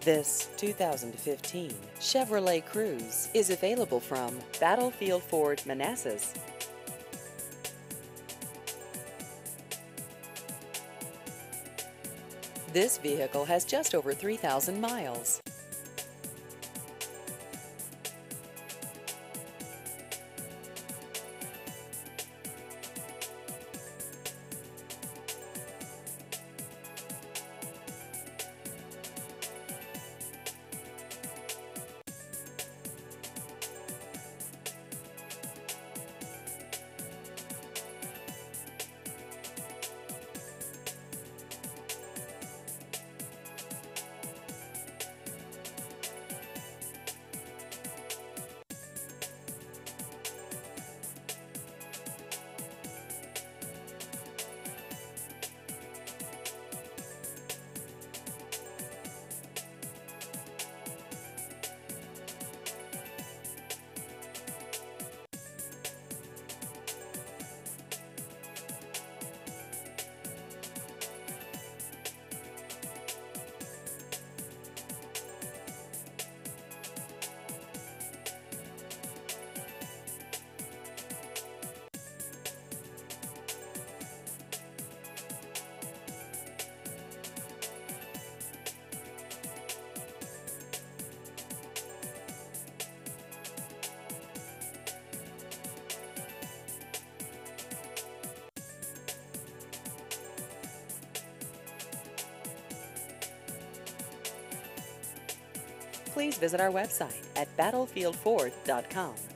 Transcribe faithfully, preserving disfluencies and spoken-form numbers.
This two thousand fifteen Chevrolet Cruze is available from Battlefield Ford Manassas. This vehicle has just over three thousand miles. Please visit our website at battlefield ford dot com.